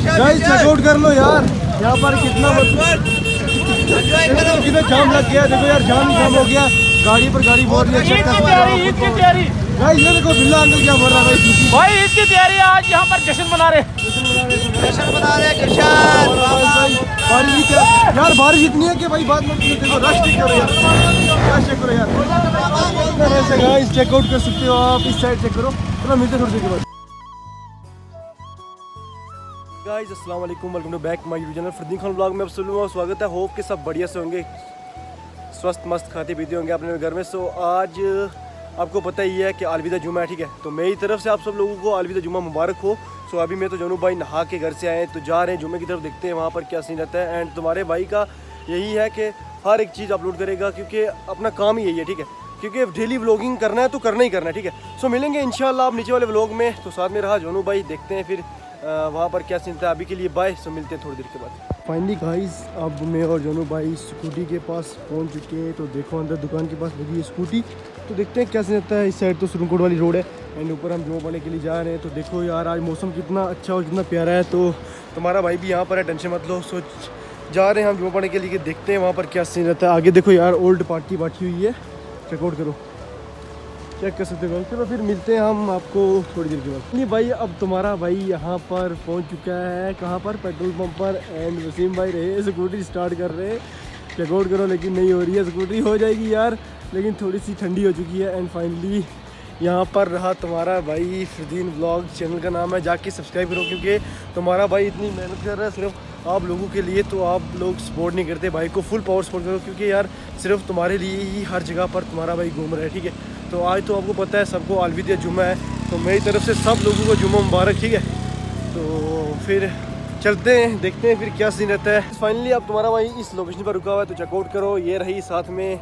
Guys checkout कर लो यार, यहाँ पर कितना कितना जाम लग गया। देखो यार जाम ही जाम हो गया, गाड़ी पर गाड़ी बहुत रही है। गाइस ये देखो बिल्ला अंकल क्या बोल रहा है भाई, ईद की तैयारी आज यहाँ पर जश्न मना रहे बारिश यार, बारिश इतनी है कि भाई बात मत देखो, रश चेक करो यार, रश चेक करो यार। ऐसे गाइस चेकआउट कर सकते हो आप, इस साइड चेक करो। चलो मिलते थोड़ी देर के बाद। गाइस अस्सलाम वालेकुम, welcome to back my YouTube channel Fardeen Khan blog में आप सभी लोगों का स्वागत है। होप के सब बढ़िया से होंगे, स्वस्थ मस्त खाते पीते होंगे अपने घर में। सो आज आपको पता ही है कि अलविदा जुमा है, ठीक है। तो मेरी तरफ से आप सब लोगों को अलविदा जुमा मुबारक हो। सो अभी मैं तो जनू भाई नहा के घर से आए, तो जा रहे हैं जुमे की तरफ, देखते हैं वहाँ पर क्या सीन रहता है। एंड तुम्हारे भाई का यही है कि हर एक चीज़ अपलोड करेगा, क्योंकि अपना काम ही यही है, ठीक है। क्योंकि डेली व्लॉगिंग करना है तो करना ही करना है, ठीक है। सो मिलेंगे इंशाल्लाह आप नीचे वाले व्लॉग में। तो साथ में रहा जनू भाई, देखते हैं फिर वहाँ पर क्या सीन था। अभी के लिए बाय, सो मिलते हैं थोड़ी देर के बाद। फाइनली गाइस अब मैं और जनू भाई स्कूटी के पास पहुँच चुके हैं। तो देखो अंदर दुकान के पास लगी है स्कूटी, तो देखते हैं क्या सीन रहता है। इस साइड तो सुरनकोट वाली रोड है एंड ऊपर हम जॉब आने के लिए जा रहे हैं। तो देखो यार आज मौसम कितना अच्छा और कितना प्यारा है। तो तुम्हारा भाई भी यहाँ पर है, टेंशन मत लो। सो जा रहे हैं हम जॉब आने के लिए, देखते हैं वहाँ पर क्या सीन रहता है। आगे देखो यार ओल्ड पार्टी बैठी हुई है, चेकआउट करो, चेक कर सकते हो। चलो फिर मिलते हैं हम आपको थोड़ी देर के बाद। नहीं भाई अब तुम्हारा भाई यहाँ पर पहुँच चुका है, कहाँ पर, पेट्रोल पंप पर। एंड वसीम भाई रहे स्कूटी स्टार्ट कर रहे हैं, चेकआउट करो, लेकिन नहीं हो रही है। स्कूटी हो जाएगी यार, लेकिन थोड़ी सी ठंडी हो चुकी है। एंड फाइनली यहाँ पर रहा तुम्हारा भाई फरदीन व्लॉग, चैनल का नाम है, जाके सब्सक्राइब करो। क्योंकि तुम्हारा भाई इतनी मेहनत कर रहा है सिर्फ आप लोगों के लिए, तो आप लोग सपोर्ट नहीं करते भाई को, फुल पावर सपोर्ट करो। क्योंकि यार सिर्फ तुम्हारे लिए ही हर जगह पर तुम्हारा भाई घूम रहा है, ठीक है। तो आज तो आपको पता है सबको अलविदा जुमा है, तो मेरी तरफ से सब लोगों को जुमा मुबारक, ठीक है। तो फिर चलते हैं, देखते हैं फिर क्या सीन रहता है। फाइनली अब तुम्हारा भाई इस लोकेशन पर रुका हुआ है, तो चेकआउट करो। ये रही साथ में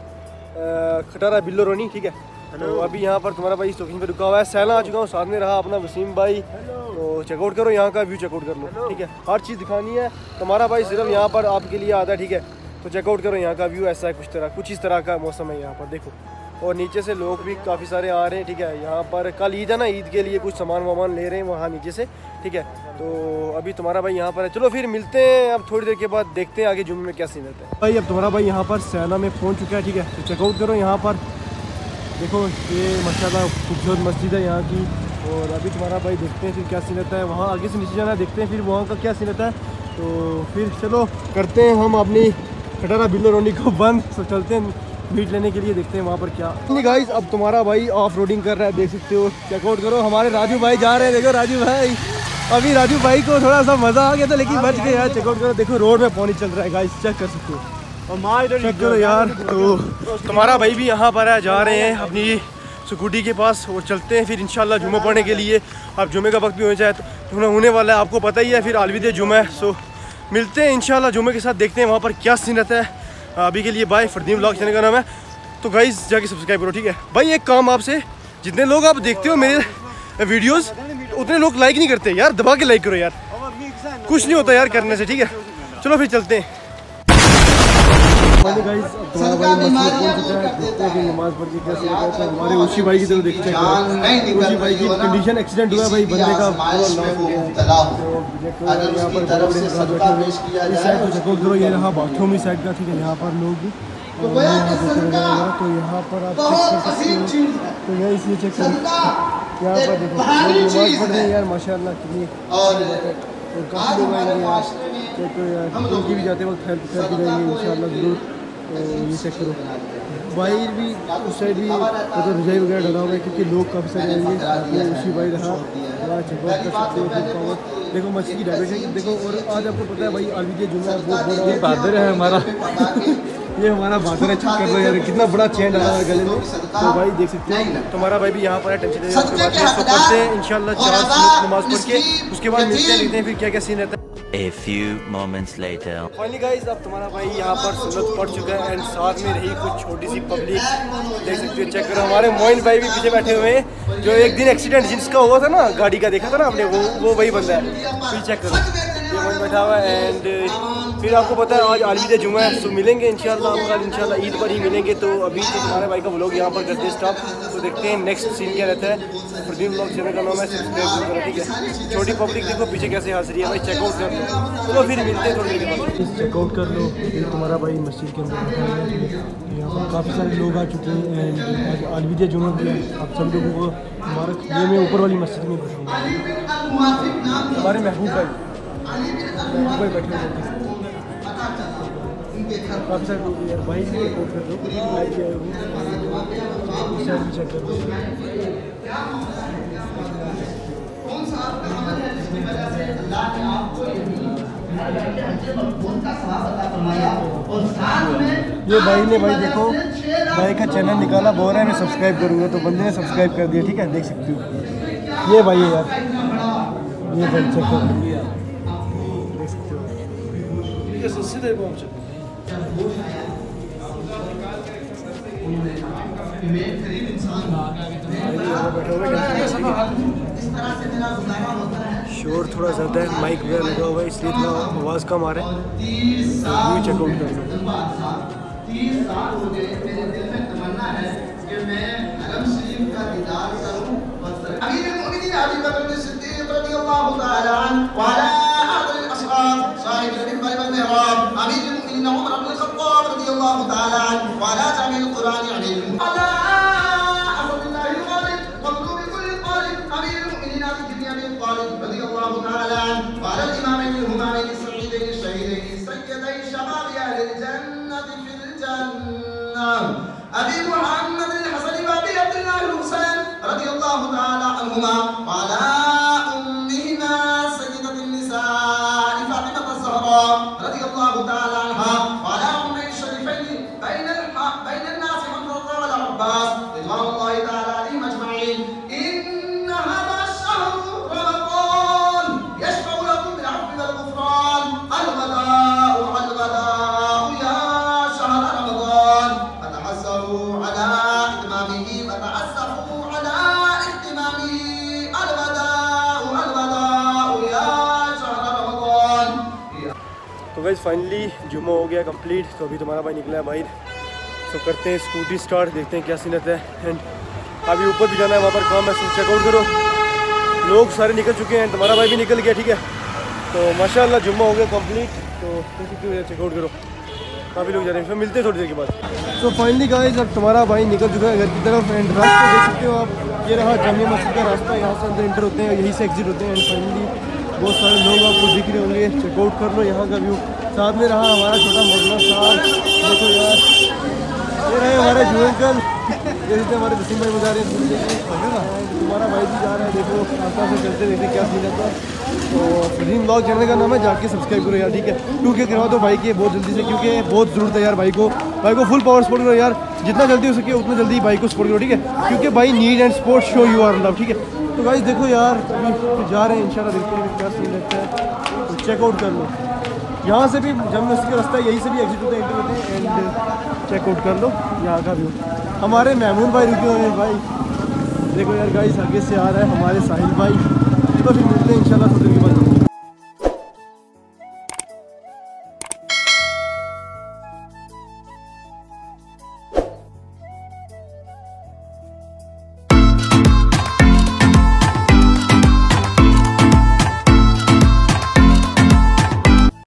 खटारा बिल्लो रोनी, ठीक है। तो अभी यहाँ पर तुम्हारा भाई इस लोकेशन पर रुका हुआ है। सैला आ चुका हूँ, साथ में रहा अपना वसीम भाई। तो चेकआउट करो, यहाँ का व्यू चेकआउट कर लो, ठीक है। हर चीज़ दिखानी है, तुम्हारा भाई सिर्फ यहाँ पर आपके लिए आता है, ठीक है। तो चेकआउट करो यहाँ का व्यू, ऐसा है कुछ इस तरह का मौसम है यहाँ पर, देखो। और नीचे से लोग भी काफ़ी सारे आ रहे हैं, ठीक है। यहाँ पर कल ईद है ना, ईद के लिए कुछ सामान वामान ले रहे हैं वहाँ नीचे से, ठीक है। तो अभी तुम्हारा भाई यहाँ पर है, चलो फिर मिलते हैं अब थोड़ी देर के बाद, देखते हैं आगे जुम्मे में क्या सीन रहता है। भाई अब तुम्हारा भाई यहाँ पर सैना में पहुँच चुका है, ठीक है। तो चेकआउट करो यहाँ पर, देखो ये माशाल्लाह खूबसूरत मस्जिद है यहाँ की। और अभी तुम्हारा भाई देखते हैं फिर क्या सीन रहता है। वहाँ आगे से नीचे जाना है, देखते हैं फिर वहाँ का क्या सीन रहता है। तो फिर चलो करते हैं हम अपनी खटारा बिल्लो रोनी को बंद, तो चलते हैं मीट लेने के लिए, देखते हैं वहाँ पर क्या। नहीं गाइस अब तुम्हारा भाई ऑफ रोडिंग कर रहा है, देख सकते हो, चेकआउट करो। हमारे राजू भाई जा रहे हैं, देखो राजू भाई। अभी राजू भाई को थोड़ा सा मज़ा आ गया था, लेकिन बच गए यार। चेकआउट करो, देखो रोड में पानी चल रहा है गाइस, चेक कर सकते हो, चेक करो यार। तो तुम्हारा भाई भी यहाँ पर है, जा रहे हैं अपनी स्कूटी के पास और चलते हैं फिर इंशाल्लाह जुम्मे पढ़ने के लिए। अब जुम्मे का वक्त भी हो जाए तो होने वाला है, आपको पता ही है, फिर अलविदा जुम्मा है। सो मिलते हैं इंशाल्लाह जुम्मे के साथ, देखते हैं वहाँ पर क्या सीन रहता है। अभी के लिए बाय, फरदीन व्लॉग चैनल का नाम है, तो गाइस जाके सब्सक्राइब करो, ठीक है। भाई एक काम आपसे, जितने लोग आप देखते हो मेरे वीडियोस, उतने लोग लाइक नहीं करते यार, दबा के लाइक करो यार, कुछ नहीं होता यार करने से, ठीक है। चलो फिर चलते हैं। नमाज पढ़ के कैसे हमारे उसी भाई की तरफ देखते हैं, उसी भाई की कंडीशन एक्सीडेंट हुआ है भाई, बंदे का करो। ये रहा बाथरूम इस साइड का, ठीक है। यहाँ पर लोग तो यहाँ पर आप चेक कर सकते हो, तो यही इसलिए चेक करें, यहाँ पर देखो नमाज पढ़ रहे हैं यार, माशाल्लाह कितनी और काफ़ी लोग आएंगे यार, चेक करो यार। उनकी भी जाते वक्त हेल्प करके जाएंगे इंशाल्लाह ज़रूर। तो ये चेक करो, बाहर भी उस साइड भी मतलब रजाई वगैरह डाला हुआ है, क्योंकि लोग काफ़ी सारे आएंगे। उसी भाई रहा चेकआउट कर सकते हो, देखो मछली की डायरेक्शन देखो। और आज आपको पता है भाई अलविदा जुम्मा बहुत बड़ा बहादुर है हमारा ये हमारा बहादुर है, चेक कर लो यार कितना बड़ा चेन डाला है गले में। तो भाई देख सकते हैं तुम्हारा भाई भी यहाँ पर है, टेंशन करते हैं इंशाल्लाह 4 नमाज पढ़ के, उसके बाद मिलते हैं, देखते हैं फिर क्या क्या सीन रहता है। A few moments later. Finally guys अब तुम्हारा भाई यहाँ पर सुन्नत पढ़ चुका है, एंड साथ में रही कुछ छोटी सी पब्लिक, देख सकते हो, चेक करो। हमारे मोइन भाई भी पीछे बैठे हुए हैं, जो एक दिन एक्सीडेंट जिसका हुआ था ना, गाड़ी का देखा था ना आपने, वो वही बंदा है। फिर चेक करो, ये मन बैठा हुआ है। एंड फिर आपको पता है आज अलविदा जुमा है, सो मिलेंगे इंशाल्लाह हम कल इंशाल्लाह ईद पर ही मिलेंगे। तो अभी तो तुम्हारे भाई का व्लॉग यहाँ पर करते हैं स्टॉप, तो देखते हैं नेक्स्ट सीन क्या रहता है। फरदीन व्लॉग चैनल का नाम है, सब्सक्राइब करो ठीक है। छोटी पब्लिक देखो पीछे कैसे हंस रही है भाई, चेकआउट कर लो। चलो फिर मिलते हैं थोड़ी देर के बाद। चेकआउट कर लो, ये तुम्हारा भाई मस्जिद के अंदर बैठा है। यहाँ पर काफ़ी सारे लोग आ चुके हैं एंड आज अलविदा जुमा भी है। आप सब लोगों को मुबारक। ये मैं ऊपर वाली मस्जिद में बैठा हूँ, हमारे महबूब भाई बैठे हुए हैं। काफ़ी सारे लोग यार भाई से रिपोर्ट कर दो, चेक कर दो। ये भाई ने भाई देखो भाई का चैनल निकाला, बोल रहा है मैं सब्सक्राइब करूँगा, तो बंदे ने सब्सक्राइब कर दिया ठीक है, देख सकते हो। ये भाई है यार, ये भाई चेक कर दिया, देख सकते हो। शोर थोड़ा ज़्यादा है, माइक वगैरह लगा हुआ है इसलिए थोड़ा आवाज़ कम आ रहा है। व्यू चेकआउट कर लो। अबी मुहम्मद अल-हसन व अबी अब्दुल्लाह अल-हुसैन रदियल्लाहु ताला अन्हुमा व अला उम्मिहिमा सय्यदतुन निसा'i फातिमा az-ज़हरा रदियल्लाहु ताला अन्हा व अला उम्मी शरीफैन बैन الناس हमज़ा व अब्बास रिज़वानुल्लाहि ताला अलैहिम अजमईन। इन हाज़ा अश-शहर रमज़ान यशफ़अु लकुम बिल अफ़्वी वल गुफ़रान अल-वदाअु अल-वदाअु या शहर रमज़ान فتحسروا على إتمامه فتحسروا على اهتمامه الوداع الوداع يا شهر رمضان। तो गाइस फाइनली जुम्मा हो गया कंप्लीट। तो अभी तुम्हारा भाई निकला है बाहर, तो करते हैं स्कूटी स्टार्ट, देखते हैं क्या सीन रहता है। एंड अभी ऊपर भी जाना है, वहाँ पर काम है, सब चेकआउट करो। लोग सारे निकल चुके हैं, तुम्हारा भाई भी निकल गया ठीक है। तो माशाल्लाह जुम्मा हो गया कंप्लीट, तो चेकआउट करो। काफ़ी लोग जा रहे हैं, फिर मिलते हैं थोड़ी देर के बाद। तो फाइनली गाइस अब तुम्हारा भाई निकल चुका है घर की तरफ। एंड रास्ता देख सकते हो आप, ये रहा जामिया मस्जिद का रास्ता, यहाँ से अंदर इंटर होते हैं, यहीं से एग्जिट होते हैं। एंड फाइनली बहुत सारे लोग आपको दिख रहे होंगे, चेकआउट कर लो यहाँ का व्यू। साथ में रहा हमारा छोटा मौजूदा साथ, देखो यार ये रहे हमारे जू अंकल, जैसे हमारे वसीम भाई बता रहे हैं तुम्हारा भाई भी जा रहा है। देखो आस्ता से चलते देखते क्या सीन रहता है। तो फरदीन व्लॉग चैनल का नाम है, जाके सब्सक्राइब करो यार ठीक है। क्योंकि करवा दो भाई की बहुत जल्दी से, क्योंकि बहुत ज़रूरत है यार भाई को फुल पावर सपोर्ट करो यार, जितना जल्दी हो सके उतना जल्दी भाई को सपोर्ट करो ठीक है। क्योंकि भाई need and support show your love ठीक है। तो गाइस देखो यार अभी जा रहे हैं इंशाल्लाह, देखते हैं क्या सीन रहता है। तो चेकआउट कर लो, यहाँ से भी जब मस्जिद का रास्ता है, यहीं से भी एग्जिट होता है, एंटर होते हैं। एंड चेकआउट कर लो यहाँ का व्यू। हमारे महमूद भाई रुके हुए हैं भाई, देखो यार गाइस आगे से आ रहा है हमारे साहिल भाई। तो फिर मिलते हैं इंशाल्लाह थोड़ी देर के बाद।